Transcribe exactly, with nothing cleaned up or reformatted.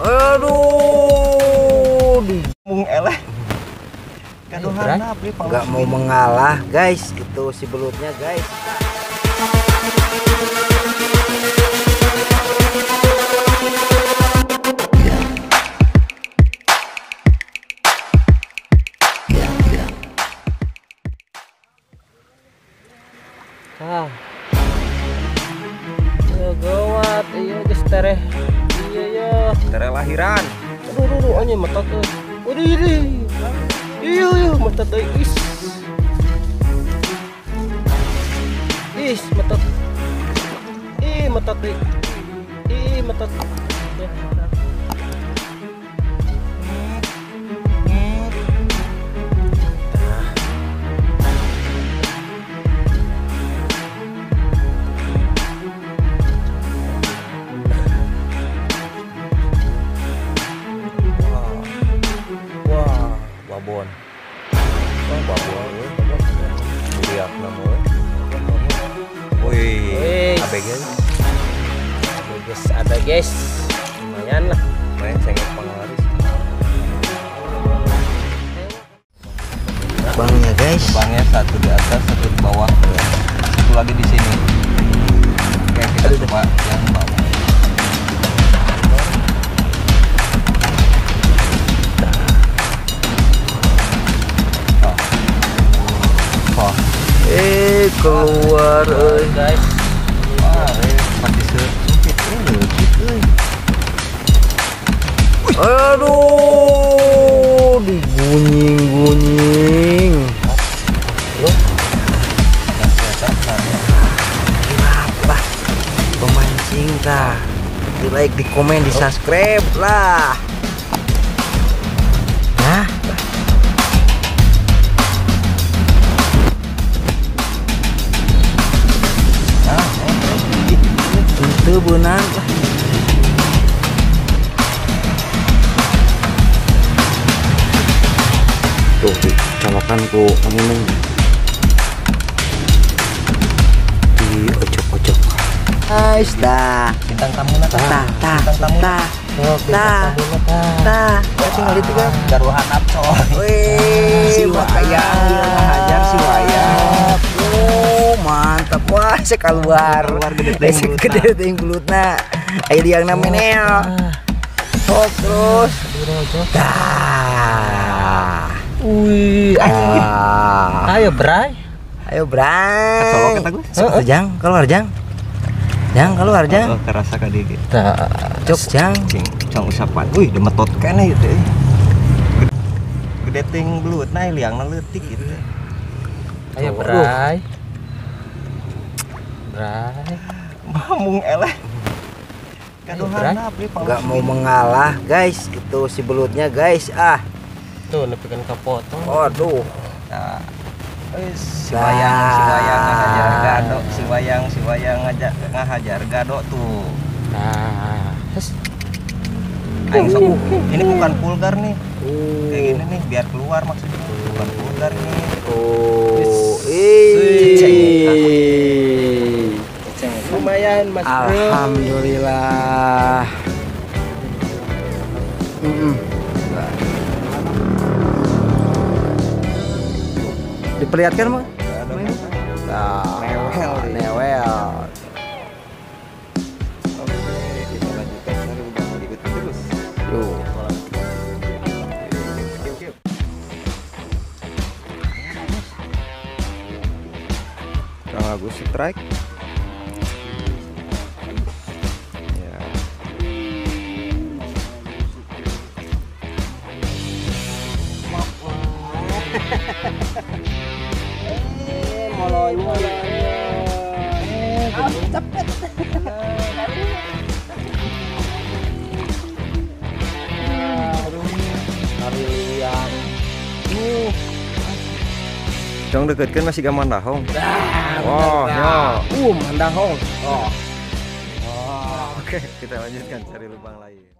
Aduh, mung eleh. Kaduhan apa nggak mau mengalah, guys. Itu si belutnya, guys. Ah, ya gawat, iya geus tereh, iya ya, Tere lahiran. aduh aduh aduh, anjing mata tuh, waduh ini, iya iya mata tuh, is, is mata, ih mata tuh, ih mata tuh, ya. Babon. Oh, babon. Lihat nama. Wih, A B G. Guys, ada guys, lumayan lah. Main cengek panglaris. Bangnya, guys. Bangnya satu di atas, satu di bawah. Satu lagi di sini. Oke, kita Aduh, coba yang bawah. Eh, keluar euy, Guys, Wah, eh, pasti sempit ini, gitu. aduh, digunying-gunying. Apa? Pemancing tah. Di like, di komen, di subscribe lah. Nah, itu benar lah. Tuh, colokan ku angin di ojok-ojok. Guys, dah. Bintang tamu na Tah, tah, Bintang tamu. tah, Oh, tah, tah. Tinggal itu kan. Daruhan up coy. Wih, Si wayang, dia ngajar si wayang. Oh, mantap. Wah, saya keluar. Keluar gede teuing Eh, bulutna. gede teuing bulutna. Ayo dia yang namanya. Oh, terus. Dah. wih, Ah. ayo Bray, Ayo, Bray. Kecolok kata gue. Sok, Jang, keluar, Jang. Jang, keluar, Jang. Oh, kerasa ka dieu. Cok, Jang. Cing, cong usapan. Wih, demetot kene ieu teh. Gede- Gede ting belutna liangna leutik gitu. ayo Bray, Bray, Mamung eleh. Kaduhan apa Nggak mau mengalah, guys. Itu si belutnya, guys. Ah. tuh nepikan kapotong. Aduh. Nah, wis si wayang, si wayang ngahajar gado, si wayang, si wayang ngajak ngahajar gado tuh. Nah, terus, Aing sok. Ini bukan vulgar nih. Uh. Kayak gini nih biar keluar maksudnya. Bukan vulgar nih. Oh. Wis. Ih. lumayan Mas Bro. Alhamdulillah. Mm-mm. Diperlihatkan mah? Nah, Newel, newel. Oke, kita lanjutkan cari lubang berikutnya terus. Yuk. Kang Agus strike. Ya. Moloi moloi. Cepet. Liang. Dong deketkeun masih gaman dahong. Wah, ya. Uh, mandahong. Oh. Oke, kita lanjutkan cari lubang lain.